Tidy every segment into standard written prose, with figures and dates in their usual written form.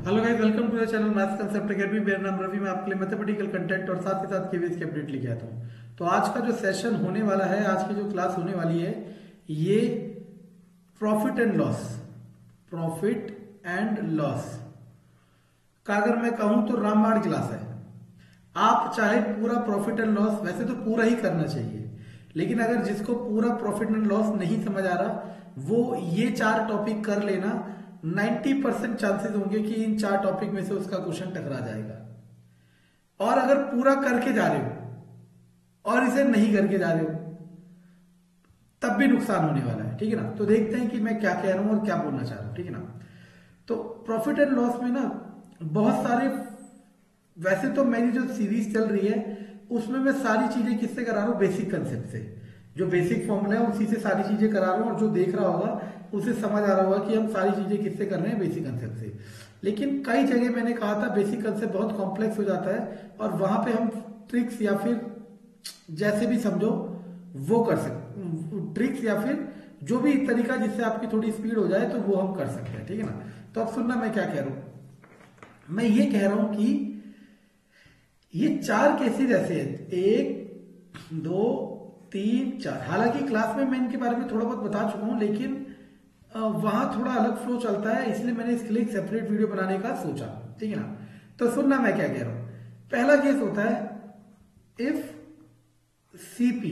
Hello guys, welcome to the channel maths concept academy. मेरा नाम रवि। मैं आपके लिए मैथमेटिकल कंटेंट और साथ ही साथ केवीएस की अपडेट लेके आता हूँ। तो आज का जो सेशन होने वाला है, आज की जो क्लास होने वाली है, ये profit and loss, profit and loss का अगर मैं कहूं तो रामबाण क्लास है। आप चाहे पूरा प्रॉफिट एंड लॉस, वैसे तो पूरा ही करना चाहिए, लेकिन अगर जिसको पूरा प्रॉफिट एंड लॉस नहीं समझ आ रहा, वो ये 4 टॉपिक कर लेना। 90% चांसेस होंगे कि इन 4 टॉपिक में से उसका क्वेश्चन टकरा जाएगा। और अगर पूरा करके जा रहे हो और इसे नहीं करके जा रहे हो, तब भी नुकसान होने वाला है। ठीक है ना। तो देखते हैं कि मैं क्या कह रहा हूं और क्या बोलना चाह रहा हूं। ठीक है ना। तो प्रॉफिट एंड लॉस में ना बहुत सारे, वैसे तो मेरी जो सीरीज चल रही है उसमें मैं सारी चीजें किससे करा रहा हूं, बेसिक कंसेप्ट से। जो बेसिक फॉर्मूला है उसी से सारी चीजें करा रहा हूं, और जो देख रहा होगा उसे समझ आ रहा होगा कि हम सारी चीजें किससे कर रहे हैं, बेसिक कंसेप्ट से। लेकिन कई जगह मैंने कहा था बेसिक कंसेप्ट बहुत कॉम्प्लेक्स हो जाता है, और वहां पे हम ट्रिक्स या फिर जैसे भी समझो वो कर सकते, ट्रिक्स या फिर जो भी तरीका जिससे आपकी थोड़ी स्पीड हो जाए तो वो हम कर सकते हैं। ठीक है ना। तो अब सुनना मैं क्या कह रहा हूं। मैं ये कह रहा हूं कि ये 4 केसेस ऐसे हैं, 1 2 3 4। हालांकि क्लास में मैं इनके बारे में थोड़ा बहुत बता चुका हूं, लेकिन वहां थोड़ा अलग फ्लो चलता है, इसलिए मैंने इसके लिए एक सेपरेट वीडियो बनाने का सोचा। ठीक है ना। तो सुनना मैं क्या कह रहा हूं। पहला केस होता है इफ सीपी,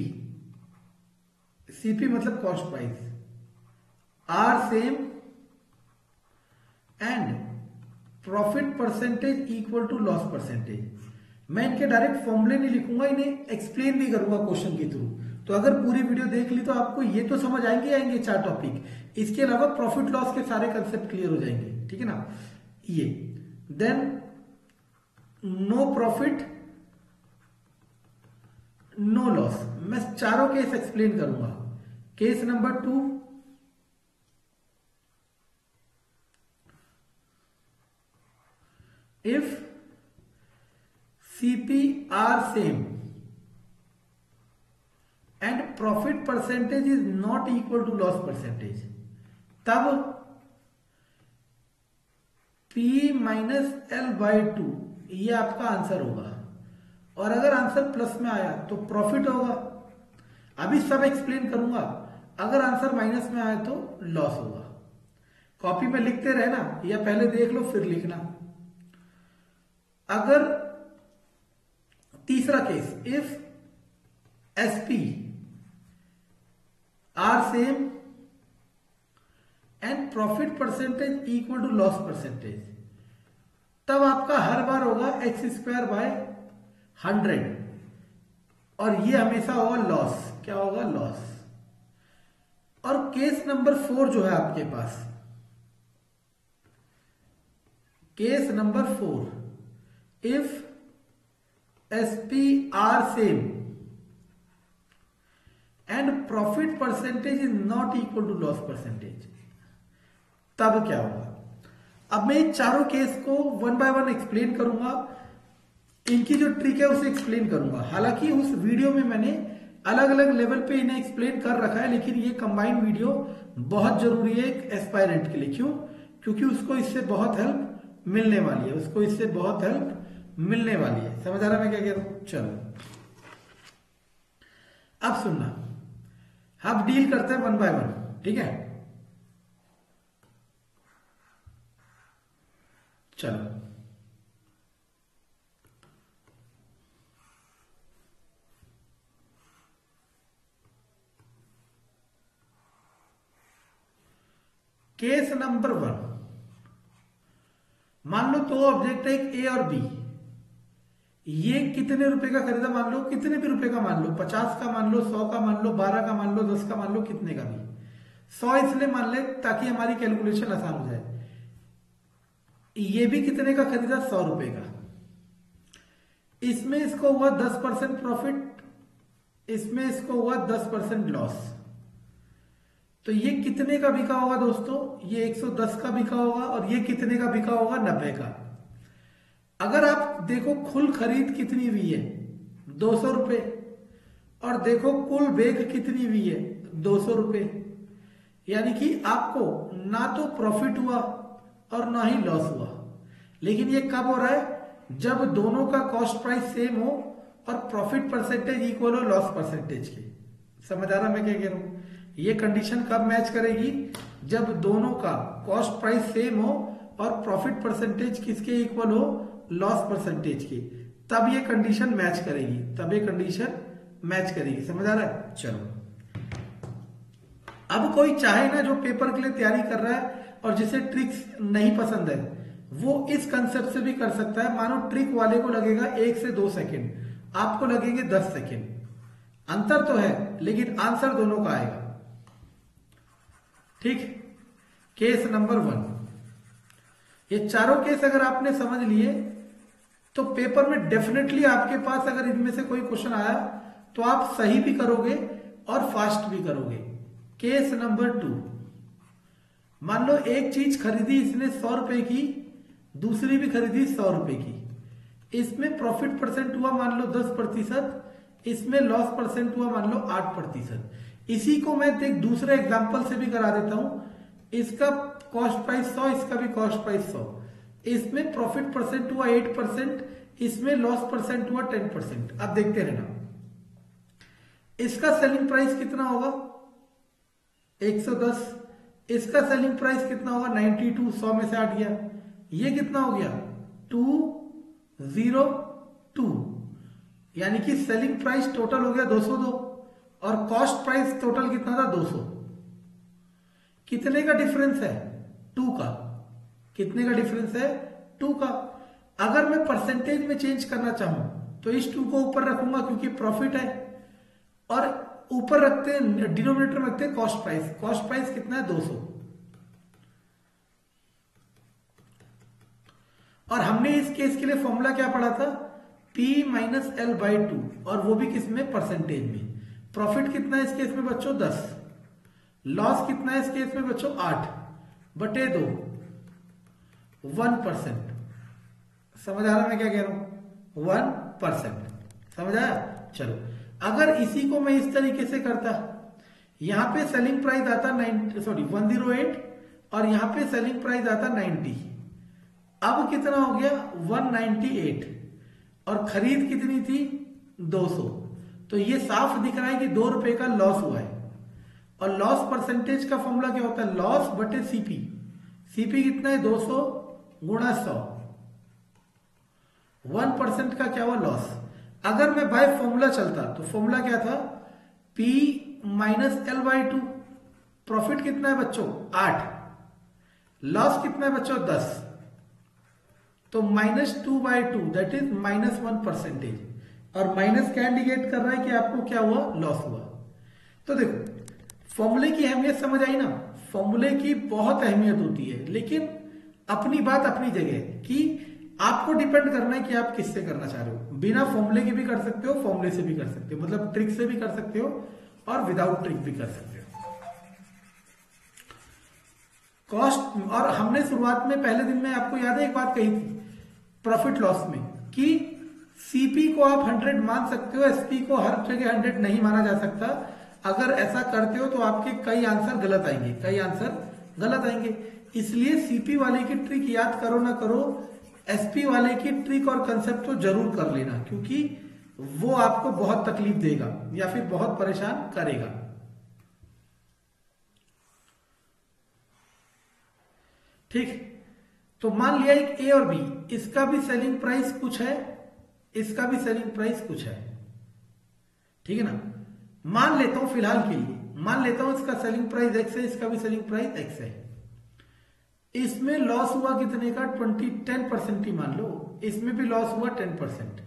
सीपी मतलब cost price, are same and profit percentage equal to loss percentage. मैं इनके डायरेक्ट फॉर्मूले नहीं लिखूंगा, इन्हें एक्सप्लेन भी करूंगा क्वेश्चन के थ्रू। तो अगर पूरी वीडियो देख ली तो आपको ये तो समझ आएंगे 4 टॉपिक। इसके अलावा प्रॉफिट लॉस के सारे कंसेप्ट क्लियर हो जाएंगे। ठीक है ना। ये then no profit no loss, मैं चारों केस एक्सप्लेन करूंगा। Case number 2, if CP are same and profit percentage is not equal to loss percentage, तब P माइनस L बाई 2 ये आपका आंसर होगा। और अगर आंसर प्लस में आया तो प्रॉफिट होगा। अभी सब एक्सप्लेन करूंगा। अगर आंसर माइनस में आया तो लॉस होगा। कॉपी में लिखते रहना या पहले देख लो फिर लिखना। अगर तीसरा case, if SP are same and profit percentage equal to loss percentage, तब आपका हर बार होगा x² बाय 100, और ये हमेशा होगा लॉस। क्या होगा? लॉस। और केस नंबर 4 जो है आपके पास, case number 4, if SP are same and profit percentage is not equal to loss percentage, तब क्या होगा? अब मैं इन चारों केस को 1 बाय 1 एक्सप्लेन करूंगा। इनकी जो ट्रिक है उसे एक्सप्लेन करूंगा। हालांकि उस वीडियो में मैंने अलग अलग लेवल पे इन्हें एक्सप्लेन कर रखा है, लेकिन ये कंबाइंड वीडियो बहुत जरूरी है एक एस्पायरेंट के लिए। क्यों? क्योंकि उसको इससे बहुत हेल्प मिलने वाली है, उसको इससे बहुत हेल्प मिलने वाली है। समझ आ रहा मैं क्या कह रहा हूं? चलो अब सुनना, अब डील करते हैं 1 बाय 1। ठीक है, चलो। केस नंबर 1, मान लो 2 ऑब्जेक्ट है, एक ए और बी। ये कितने रुपए का खरीदा मान लो, कितने भी रुपए का मान लो, 50 का मान लो, 100 का मान लो, 12 का मान लो, 10 का मान लो, कितने का भी। 100 इसलिए मान ले ताकि हमारी कैलकुलेशन आसान हो जाए। ये भी कितने का खरीदा? 100 रुपए का। इसमें इसको हुआ 10% प्रॉफिट, इसमें इसको हुआ 10% लॉस। तो ये कितने का बिका होगा दोस्तों? ये 110 का बिका होगा, और ये कितने का बिका होगा? 90 का। अगर आप देखो कुल खरीद कितनी हुई है, 200 रुपए, और देखो कुल बेच कितनी हुई है, 200 रुपए। यानी कि आपको ना तो प्रॉफिट हुआ और ना ही लॉस हुआ। लेकिन ये कब हो रहा है? जब दोनों का कॉस्ट प्राइस सेम हो और प्रॉफिट परसेंटेज इक्वल हो लॉस परसेंटेज के। समझ आ रहा मैं क्या कह रहा हूं? ये कंडीशन कब मैच करेगी? जब दोनों का कॉस्ट प्राइस सेम हो और प्रॉफिट परसेंटेज किसके इक्वल हो? लॉस परसेंटेज के। तब ये कंडीशन मैच करेगी, तब ये कंडीशन मैच करेगी। समझ आ रहा है? चलो, अब कोई चाहे ना जो पेपर के लिए तैयारी कर रहा है और जिसे ट्रिक्स नहीं पसंद है, वो इस कंसेप्ट से भी कर सकता है। मानो ट्रिक वाले को लगेगा 1 से 2 सेकेंड, आपको लगेंगे 10 सेकेंड। अंतर तो है लेकिन आंसर दोनों का आएगा। ठीक, केस नंबर 1। ये चारों केस अगर आपने समझ लिए तो पेपर में डेफिनेटली आपके पास अगर इनमें से कोई क्वेश्चन आया तो आप सही भी करोगे और फास्ट भी करोगे। केस नंबर 2, मान लो एक चीज खरीदी इसने 100 रुपए की, दूसरी भी खरीदी 100 रुपए की। इसमें प्रॉफिट परसेंट हुआ मान लो 10%, इसमें लॉस परसेंट हुआ मान लो 8%। इसी को मैं एक दूसरे एग्जांपल से भी करा देता हूं। इसका कॉस्ट प्राइस 100, इसका भी कॉस्ट प्राइस 100। इसमें प्रॉफिट परसेंट हुआ 8%, इसमें लॉस परसेंट हुआ 10%। अब देखते रहना, इसका सेलिंग प्राइस कितना होगा? 110। इसका सेलिंग प्राइस कितना होगा? 92। 100 में से 8 गया, ये कितना हो गया? 202। यानी कि सेलिंग प्राइस टोटल हो गया 202 और कॉस्ट प्राइस टोटल कितना था? 200। कितने का डिफरेंस है? 2 का। कितने का डिफरेंस है? 2 का। अगर मैं परसेंटेज में चेंज करना चाहूं तो इस 2 को ऊपर रखूंगा क्योंकि प्रॉफिट है, और ऊपर रखते हैं डिनोमिनेटर में रखते हैं कॉस्ट प्राइस। कॉस्ट प्राइस कितना है? 200। और हमने इस केस के लिए फॉर्मूला क्या पढ़ा था? P माइनस एल बाई 2, और वो भी किसमें? परसेंटेज में। प्रॉफिट कितना है इस केस में बच्चों? 10। लॉस कितना है इस केस में बच्चों? 8 बटे 2, 1%। समझ आ रहा मैं क्या कह रहा हूं? 1%। समझ आया? चलो, अगर इसी को मैं इस तरीके से करता, यहां पे सेलिंग प्राइस आता 108 और यहां पे सेलिंग प्राइस आता 90। अब कितना हो गया? 198। और खरीद कितनी थी? 200। तो ये साफ दिख रहा है कि 2 रुपए का लॉस हुआ है। और लॉस परसेंटेज का फॉर्मूला क्या होता है? लॉस बटे सीपी। सीपी कितना है? 200 गुणा 100। 1% का क्या हुआ? लॉस। अगर मैं बाय फॉर्मूला चलता तो फॉर्मूला क्या था? P minus L by 2। Profit कितना है बच्चों? 8। लॉस कितना है बच्चों? 10। तो -2/2 दैट इज -1%। और माइनस क्या इंडिकेट कर रहा है कि आपको क्या हुआ? लॉस हुआ। तो देखो, फॉर्मूले की अहमियत समझ आई ना? फॉर्मूले की बहुत अहमियत होती है, लेकिन अपनी बात अपनी जगह कि आपको डिपेंड करना है कि आप किससे करना चाह रहे हो। बिना फॉर्मूले के भी कर सकते हो, फॉर्मूले से भी कर सकते हो, मतलब ट्रिक से भी कर सकते हो और विदाउट ट्रिक भी कर सकते हो। कॉस्ट, और हमने शुरुआत में पहले दिन में आपको याद है एक बात कही थी प्रॉफिट लॉस में कि सीपी को आप 100 मान सकते हो, एसपी को हर जगह 100 नहीं माना जा सकता। अगर ऐसा करते हो तो आपके कई आंसर गलत आएंगे, कई आंसर गलत आएंगे। इसलिए सीपी वाले की ट्रिक याद करो ना करो, एसपी वाले की ट्रिक और कंसेप्ट तो जरूर कर लेना, क्योंकि वो आपको बहुत तकलीफ देगा या फिर बहुत परेशान करेगा। ठीक, तो मान लिया एक ए और बी, इसका भी सेलिंग प्राइस कुछ है, इसका भी सेलिंग प्राइस कुछ है। ठीक है ना? मान लेता हूं फिलहाल के लिए, मान लेता हूं इसका सेलिंग प्राइस एक्स है, इसका भी सेलिंग प्राइस एक्स है। इसमें लॉस हुआ कितने का? 10% ही मान लो, इसमें भी लॉस हुआ 10%।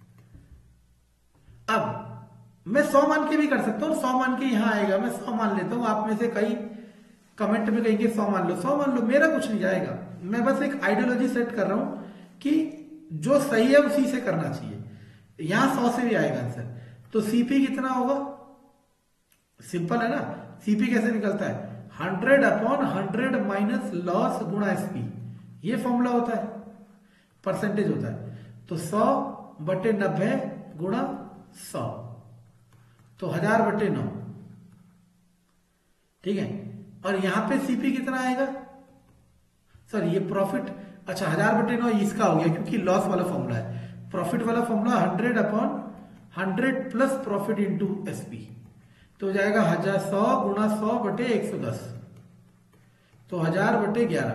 अब मैं 100 मान के भी कर सकता हूं, 100 मान के यहां आएगा, मैं 100 मान लेता हूं। आप में से कई कमेंट में कहेंगे 100 मान लो, 100 मान लो, मेरा कुछ नहीं जाएगा। मैं बस एक आइडियोलॉजी सेट कर रहा हूं कि जो सही है उसी से करना चाहिए। यहां 100 से भी आएगा आंसर। तो सीपी कितना होगा? सिंपल है ना? सीपी कैसे निकलता है? 100/100 माइनस लॉस गुणा एसपी। ये फॉर्मूला होता है, परसेंटेज होता है। तो 100/90 गुणा 100, तो 1000/9। ठीक है? और यहां पे सीपी कितना आएगा? सर ये प्रॉफिट, अच्छा 1000/9 इसका हो गया क्योंकि लॉस वाला फॉर्मूला है। प्रॉफिट वाला formula 100/100 plus profit into SP, तो हो जाएगा 100 गुणा 100/110, तो 1000/11।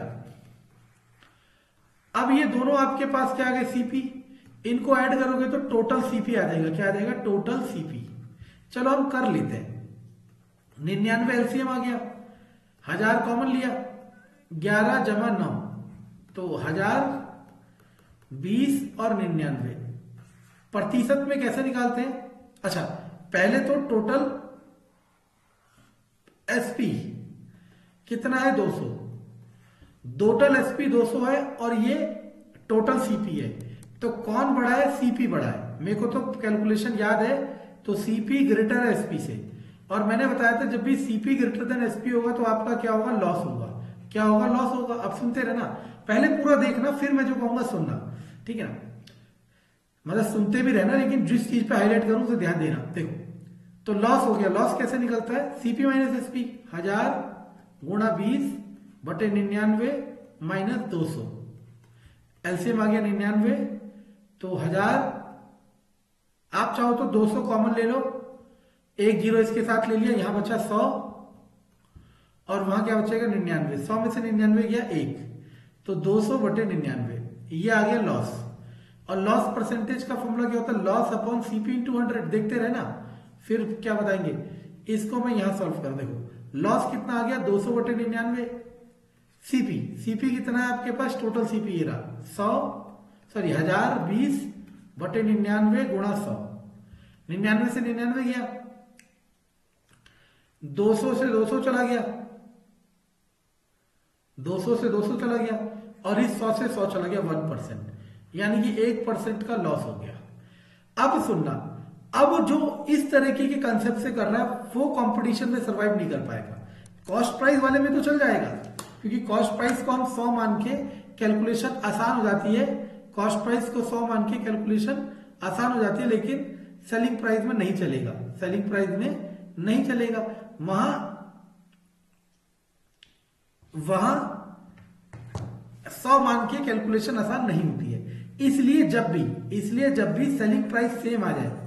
अब ये दोनों आपके पास क्या आ गए सीपी, इनको ऐड करोगे तो टोटल सीपी आ जाएगा। क्या आ जाएगा? Total CP. चलो हम कर लेते हैं। 99 एलसीएम आ गया, 1000 कॉमन लिया, 11 जमा 9 तो 1000, 20 और 99। प्रतिशत में कैसे निकालते हैं? अच्छा पहले तो टोटल एसपी कितना है? 200। टोटल एसपी 200 है और ये टोटल सीपी है, तो कौन बड़ा है? सीपी बड़ा है। मेरे को तो कैलकुलेशन याद है, तो सीपी ग्रेटर है एसपी से। और मैंने बताया था जब भी सीपी ग्रेटर देन एसपी होगा तो आपका क्या होगा? लॉस होगा। क्या होगा? लॉस होगा। अब सुनते रहना, पहले पूरा देखना, फिर मैं जो कहूंगा सुनना, ठीक है ना? मतलब सुनते भी रहना, लेकिन जिस चीज पे हाईलाइट करूं उसे ध्यान देना। देखो तो लॉस हो गया। लॉस कैसे निकलता है? सीपी माइनस एसपी, 1000 गुणा 20/99 माइनस 200। एलसीएम आ गया 99, तो 1000, आप चाहो तो 200 कॉमन ले लो, एक जीरो इसके साथ ले लिया, यहां बचा 100 और वहां क्या बचेगा? 99। 100 में से 99 गया 1, तो 200/99 ये आ गया लॉस। और लॉस परसेंटेज का फॉर्मूला क्या होता है? Loss upon CP into 100। देखते रहना, फिर क्या बताएंगे इसको। मैं यहां सॉल्व कर, देखो लॉस कितना आ गया? 200/99। सीपी कितना है आपके पास? टोटल सीपी ये रहा 1000 20/99 गुणा 100। 99 से 99 गया, 200 से 200 चला गया, 200 से 200 चला गया, और इस 100 से 100 चला गया, 1%, यानी कि 1% का लॉस हो गया। अब सुनना, अब जो इस तरीके के कंसेप्ट से कर रहा है वो कंपटीशन में सरवाइव नहीं कर पाएगा। कॉस्ट प्राइस वाले में तो चल जाएगा, क्योंकि कॉस्ट प्राइस को हम 100 मान के कैलकुलेशन आसान हो जाती है। कॉस्ट प्राइस को 100 मान के कैलकुलेशन आसान हो जाती है, लेकिन सेलिंग प्राइस में नहीं चलेगा। सेलिंग प्राइस में नहीं चलेगा, वहां 100 मान के कैलकुलेशन आसान नहीं होती है। इसलिए जब भी सेलिंग प्राइस सेम आ जाए,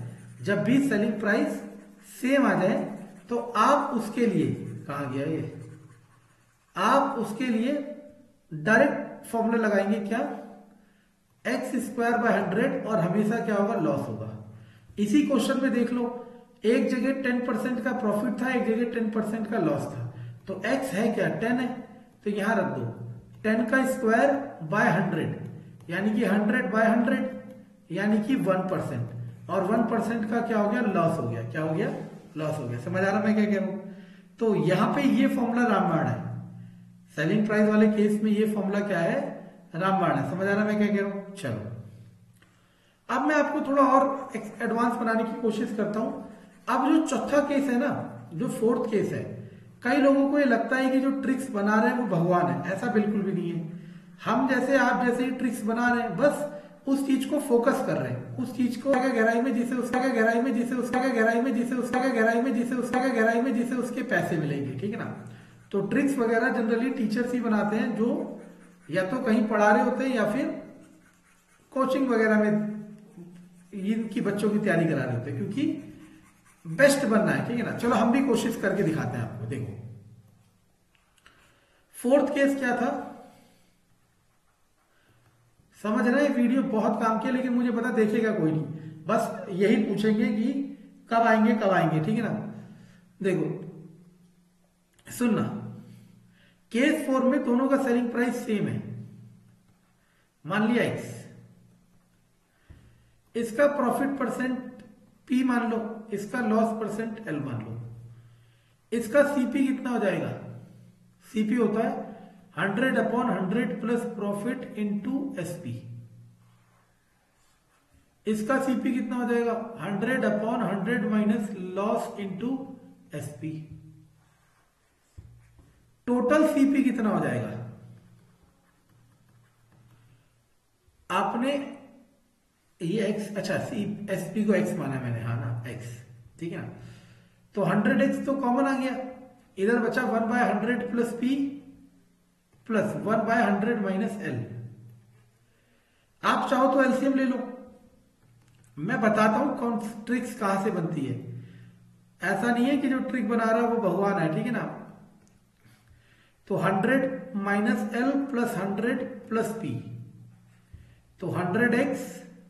तो आप उसके लिए, कहां गया ये, आप उसके लिए डायरेक्ट फॉर्मूला लगाएंगे, क्या? x²/100, और हमेशा क्या होगा? लॉस होगा। इसी क्वेश्चन में देख लो, एक जगह 10% का प्रॉफिट था, एक जगह 10% का लॉस था, तो x है क्या? 10 है, तो यहां रख दो 10 का स्क्वायर बाय 100, यानी कि 100/100 यानी कि 1%, और 1% का क्या हो गया? लॉस हो गया। क्या हो गया? लॉस हो गया। समझ आ रहा मैं क्या कह रहा हूं? तो यहां पे ये फॉर्मूला रामबाण है। सेलिंग प्राइस वाले केस में ये फॉर्मूला क्या है? रामबाण है। समझ आ रहा मैं क्या कह रहा हूं? चलो अब मैं आपको थोड़ा और एडवांस बनाने की कोशिश करता हूं। अब जो चौथा केस है ना, जो फोर्थ केस है, कई लोगों को ये लगता है कि जो ट्रिक्स बना रहे हैं वो भगवान है। ऐसा बिल्कुल भी नहीं है। हम जैसे आप जैसे ही ट्रिक्स बना रहे हैं, बस उस चीज को फोकस कर रहे हैं, उस चीज को गहराई में, जिसे उसका गहराई में, जिसे उसका गहराई में, जिसे उसका गहराई में, जिसे उसका गहराई में, जिसे उसके पैसे मिलेंगे, ठीक है ना? तो ट्रिक्स वगैरह जनरली टीचर्स ही बनाते हैं, जो या तो कहीं पढ़ा रहे होते हैं या फिर कोचिंग वगैरह में इनकी बच्चों की तैयारी करा रहे होते हैं, क्योंकि बेस्ट बनना है, ठीक है ना? चलो हम भी कोशिश करके दिखाते हैं आपको। देखो फोर्थ केस क्या था, समझ रहे हैं? वीडियो बहुत काम किया, लेकिन मुझे पता देखेगा कोई नहीं, बस यही पूछेंगे कि कब आएंगे, ठीक है ना? देखो सुनना, केस 4 में दोनों का सेलिंग प्राइस सेम है, मान लिया x, इसका प्रॉफिट परसेंट p मान लो, इसका लॉस परसेंट l मान लो। इसका सीपी कितना हो जाएगा? सीपी होता है 100/100 प्लस प्रॉफिट इंटू एसपी। इसका सीपी कितना हो जाएगा? 100/100 minus loss into SP. Total CP कितना हो जाएगा? आपने ये x, अच्छा एसपी को x माना मैंने, हाँ ना, x, ठीक है ना? तो 100x तो कॉमन आ गया, इधर बचा 1/100 plus p plus 1/100 minus l। आप चाहो तो एलसीएम ले लो, मैं बताता हूं कौन ट्रिक्स कहां से बनती है। ऐसा नहीं है कि जो ट्रिक बना रहा है वो भगवान है, ठीक है ना। तो 100 minus L plus 100 plus P, तो 100x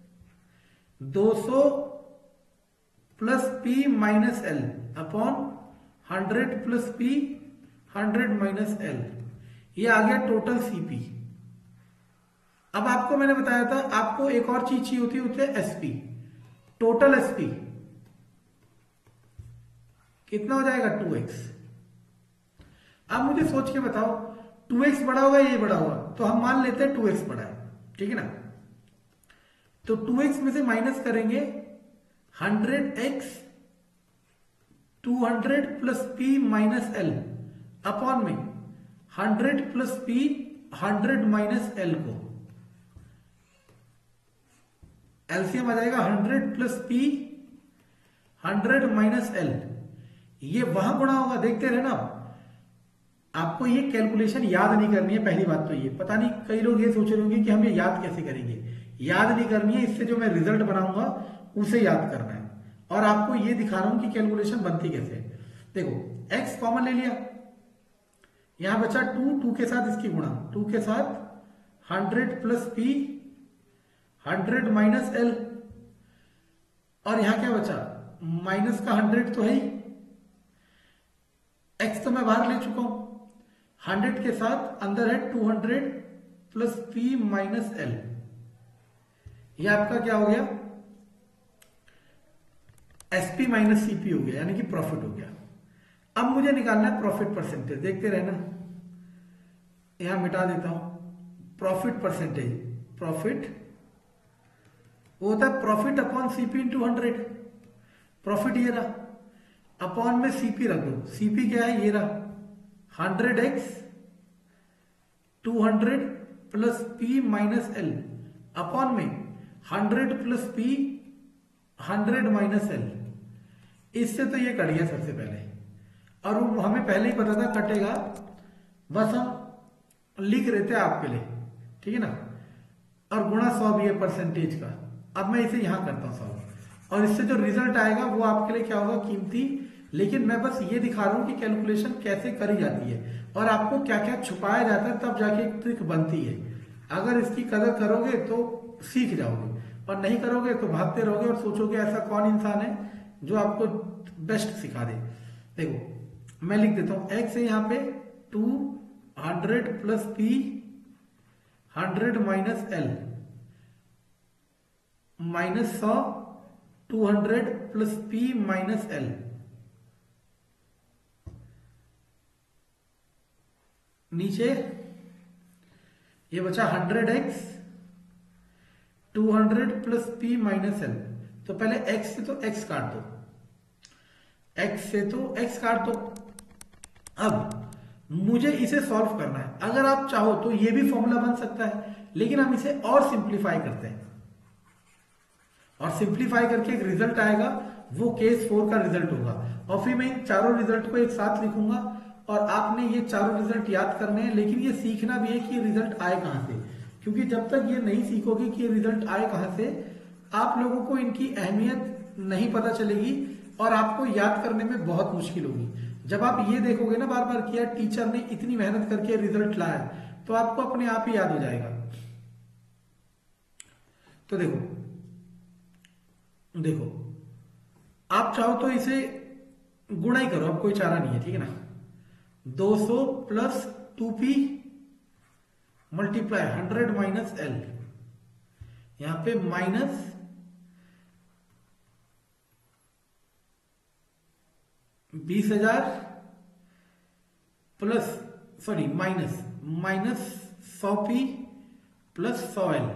200 plus P minus L upon 100 plus P 100 minus L, ये आ गया टोटल सीपी। अब आपको मैंने बताया था आपको एक और चीज चाहिए होती है एसपी, टोटल एसपी कितना हो जाएगा 2x। अब मुझे सोच के बताओ 2x बड़ा होगा ये बड़ा होगा, तो हम मान लेते हैं 2x बड़ा है, ठीक है ना। तो 2x में से माइनस करेंगे 100x 200 plus p minus L upon में 100 प्लस p 100 माइनस एल को, एलसीएम आ जाएगा 100 प्लस p 100 माइनस एल, ये वहां गुणा होगा, देखते रहना। आपको ये कैलकुलेशन याद नहीं करनी है, पहली बात तो ये, पता नहीं कई लोग ये सोच रहे होंगे कि हम ये याद कैसे करेंगे, याद नहीं करनी है, इससे जो मैं रिजल्ट बनाऊंगा उसे याद करना है। और आपको ये दिखा रहा हूं कि कैलकुलेशन बनती कैसे है। देखो x कॉमन ले लिया, यहां बचा 2 के साथ इसकी गुणा, 2 के साथ 100 प्लस p 100 माइनस एल, और यहां क्या बचा माइनस का 100 तो है ही, x तो मैं बाहर ले चुका हूं, 100 के साथ अंदर है 200 प्लस p माइनस एल, यह आपका क्या हो गया एसपी माइनस सीपी हो गया, यानी कि प्रॉफिट हो गया। अब मुझे निकालना है प्रॉफिट परसेंटेज, देखते रहना, यहां मिटा देता हूं प्रॉफिट परसेंटेज, प्रॉफिट वो होता है profit upon CP into 100, profit ये रहा, अपॉन में सीपी रख दो, सीपी क्या है ये रहा 100x 200 plus p minus L upon में 100 प्लस p 100 माइनस एल, इससे तो ये कट गया सबसे पहले, और वो हमें पहले ही पता था कटेगा, बस हम लिख रहे थे आपके लिए, ठीक है ना। और गुणा 100 भी है परसेंटेज का, अब मैं इसे यहां करता हूं 100, और इससे जो रिजल्ट आएगा वो आपके लिए क्या होगा कीमती। लेकिन मैं बस ये दिखा रहा हूं कि कैलकुलेशन कैसे करी जाती है और आपको क्या क्या छुपाया जाता है, तब जाके एक ट्रिक बनती है। अगर इसकी कदर करोगे तो सीख जाओगे, और नहीं करोगे तो भागते रहोगे और सोचोगे ऐसा कौन इंसान है जो आपको बेस्ट सिखा दे। देखो मैं लिख देता हूं x है यहां पे 200 plus p 100 minus L minus 100 200 plus p minus L, नीचे ये बचा 100x 200 plus p minus L. तो पहले x से तो x काट दो, x से तो x काट दो। अब मुझे इसे सॉल्व करना है, अगर आप चाहो तो ये भी फॉर्मूला बन सकता है, लेकिन हम इसे और सिंप्लीफाई करते हैं, और सिंप्लीफाई करके एक रिजल्ट आएगा, वो केस 4 का रिजल्ट होगा, और फिर मैं इन चारों रिजल्ट को एक साथ लिखूंगा, और आपने ये चारों रिजल्ट याद करने हैं। लेकिन ये सीखना भी है कि ये रिजल्ट आए कहां से, क्योंकि जब तक ये नहीं सीखोगे कि ये रिजल्ट आए कहां से, आप लोगों को इनकी अहमियत नहीं पता चलेगी और आपको याद करने में बहुत मुश्किल होगी। जब आप ये देखोगे ना बार बार कि यार टीचर ने इतनी मेहनत करके रिजल्ट लाया, तो आपको अपने आप ही याद हो जाएगा। तो देखो देखो आप चाहो तो इसे गुणा ही करो, अब कोई चारा नहीं है, ठीक है ना। 200 plus 2p multiply 100 minus L, यहां पे minus 20,000 plus sorry minus 100p plus 100l,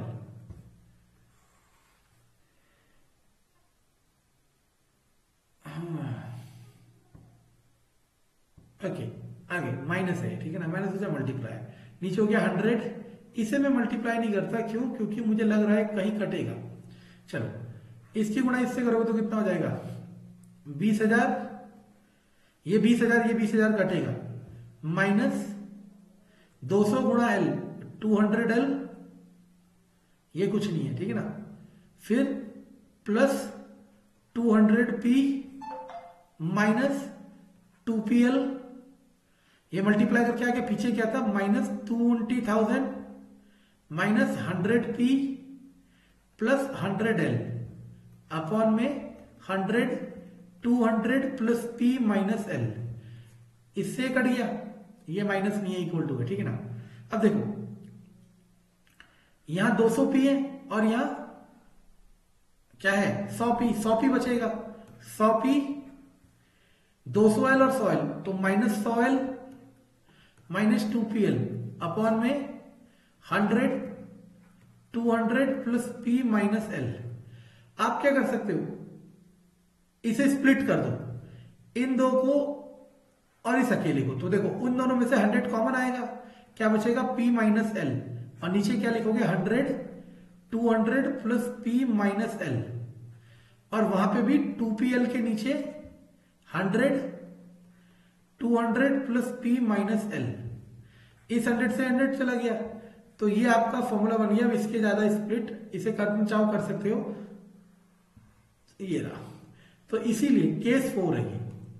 okay आगे माइनस है, ठीक है ना, माइनस से मल्टीप्लाई, नीचे हो गया 100, इसे मैं मल्टीप्लाई नहीं करता, क्यों, क्योंकि मुझे लग रहा है कहीं कटेगा। चलो इसकी गुणा इससे करोगे तो कितना हो जाएगा 20,000, ये 20,000 ये 20,000 कटेगा, माइनस 200 गुणा एल 200l, ये कुछ नहीं है, ठीक है ना। फिर प्लस 200p माइनस 2pl, ये मल्टीप्लाई करके आगे पीछे क्या था, minus 20,000 minus 100p plus 100l upon में 100 200 प्लस p माइनस l, इससे कट गया, ये माइनस नहीं है, इक्वल टू है, ठीक है ना। अब देखो यहां 200p है और यहां क्या है 100p, 100p बचेगा, 100p 200l और 100l, तो minus 100l minus 2pl upon में 100 200 प्लस p माइनस l। आप क्या कर सकते हो, इसे स्प्लिट कर दो, इन दो को और इस अकेले को, तो देखो उन दोनों में से 100 कॉमन आएगा, क्या बचेगा p माइनस l, और नीचे क्या लिखोगे 100 200 प्लस p माइनस l, और वहां पे भी 2pl के नीचे 100 200 प्लस p माइनस l, इस 100 से 100 चला गया, तो ये आपका फॉर्मूला बन गया। इसके ज्यादा स्प्लिट इसे करना चाहो कर सकते हो, ये रहा। तो इसीलिए केस 4 है ये।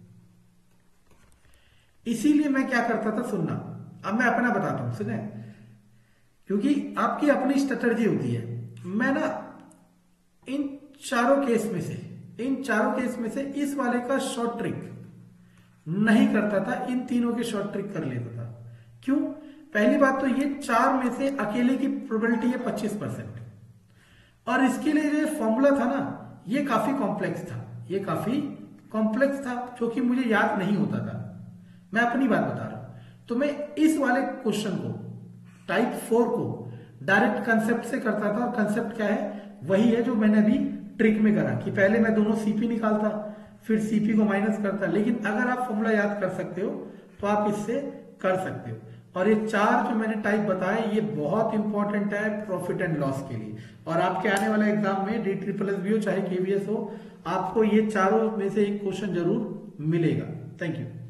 इसीलिए मैं क्या करता था, सुनना, अब मैं अपना बताता हूं, सुने, क्योंकि आपकी अपनी स्ट्रेटजी होती है। मैं ना इन चारों केस में से इस वाले का शॉर्ट ट्रिक नहीं करता था, इन तीनों के शॉर्ट ट्रिक कर लेता था। क्यों? पहली बात तो ये 4 में से अकेले की प्रोबेबिलिटी है 25%, और इसके लिए जो फॉर्मूला था ना ये काफी कॉम्प्लेक्स था, जो कि मुझे याद नहीं होता था। मैं अपनी बात बता रहा हूं, तो मैं इस वाले क्वेश्चन को टाइप 4 को डायरेक्ट कंसेप्ट से करता था, और कंसेप्ट क्या है, वही है जो मैंने अभी ट्रिक में करा कि पहले मैं दोनों सीपी निकालता फिर सीपी को माइनस करता। लेकिन अगर आप फॉर्मूला याद कर सकते हो तो आप इससे कर सकते हो। और ये 4 जो मैंने टाइप बताए ये बहुत इंपॉर्टेंट है प्रॉफिट एंड लॉस के लिए, और आपके आने वाले एग्जाम में DSSS भी हो चाहे KVS हो, आपको ये चारों में से एक क्वेश्चन जरूर मिलेगा। Thank you.